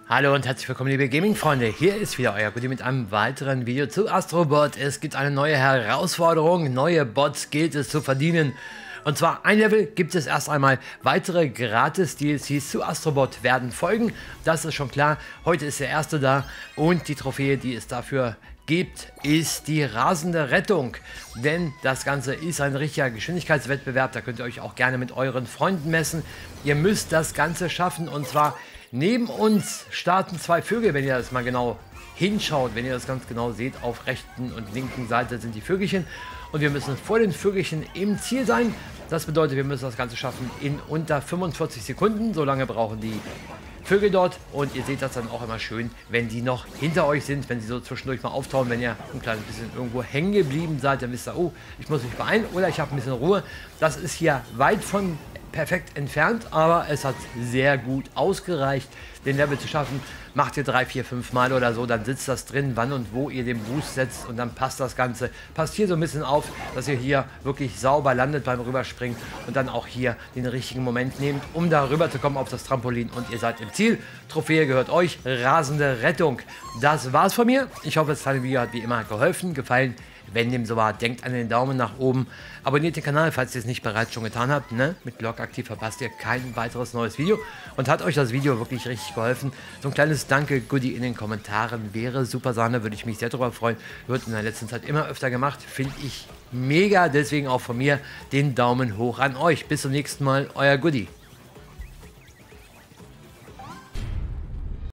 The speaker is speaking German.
Hallo und herzlich willkommen, liebe Gaming-Freunde. Hier ist wieder euer Goodie mit einem weiteren Video zu Astrobot. Es gibt eine neue Herausforderung, neue Bots gilt es zu verdienen. Und zwar ein Level gibt es erst einmal, weitere Gratis-DLCs zu Astrobot werden folgen. Das ist schon klar, heute ist der erste da und die Trophäe, die es dafür gibt, ist die rasende Rettung. Denn das Ganze ist ein richtiger Geschwindigkeitswettbewerb, da könnt ihr euch auch gerne mit euren Freunden messen. Ihr müsst das Ganze schaffen und zwar neben uns starten zwei Vögel, wenn ihr das mal genau hinschaut, wenn ihr das ganz genau seht, auf rechten und linken Seite sind die Vögelchen und wir müssen vor den Vögelchen im Ziel sein. Das bedeutet, wir müssen das Ganze schaffen in unter 45 Sekunden, so lange brauchen die Vögel dort und ihr seht das dann auch immer schön, wenn die noch hinter euch sind, wenn sie so zwischendurch mal auftauchen, wenn ihr ein kleines bisschen irgendwo hängen geblieben seid, dann wisst ihr, oh, ich muss mich beeilen oder ich habe ein bisschen Ruhe. Das ist hier weit von perfekt entfernt, aber es hat sehr gut ausgereicht, den Level zu schaffen. Macht ihr 3, 4, 5 Mal oder so, dann sitzt das drin, wann und wo ihr den Boost setzt und dann passt das Ganze. Passt hier so ein bisschen auf, dass ihr hier wirklich sauber landet beim Rüberspringen und dann auch hier den richtigen Moment nehmt, um da rüber zu kommen auf das Trampolin und ihr seid im Ziel. Trophäe gehört euch, rasende Rettung. Das war's von mir. Ich hoffe, das kleine Video hat wie immer geholfen, gefallen. Wenn dem so war, denkt an den Daumen nach oben. Abonniert den Kanal, falls ihr es nicht bereits schon getan habt. Ne? Mit Glock aktiv verpasst ihr kein weiteres neues Video. Und hat euch das Video wirklich richtig geholfen? So ein kleines Danke-Goodie in den Kommentaren wäre super Sahne, würde ich mich sehr darüber freuen. Wird in der letzten Zeit immer öfter gemacht. Finde ich mega. Deswegen auch von mir den Daumen hoch an euch. Bis zum nächsten Mal, euer Goodie.